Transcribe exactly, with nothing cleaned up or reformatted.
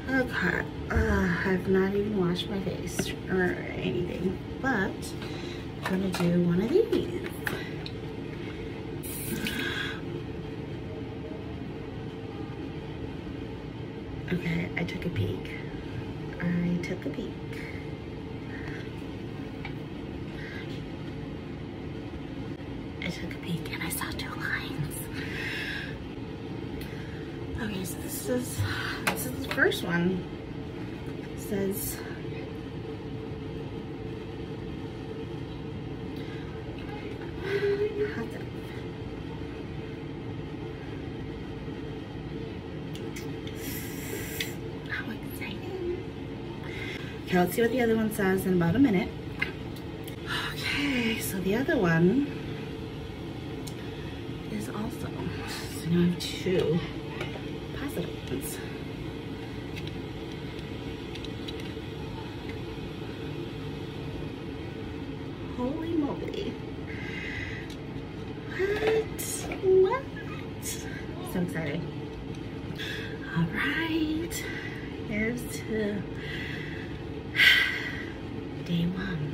Okay, uh, I've not even washed my face or anything, but I'm gonna do one of these. Okay, I took a peek. I took a peek. I took a peek and I saw two lines. Okay, so this is this is the first one. It says positive. How exciting. Okay, let's see what the other one says in about a minute. Okay, so the other one is also, so now I have two positive ones. Holy moly. What? What? So excited. All right, here's to day one.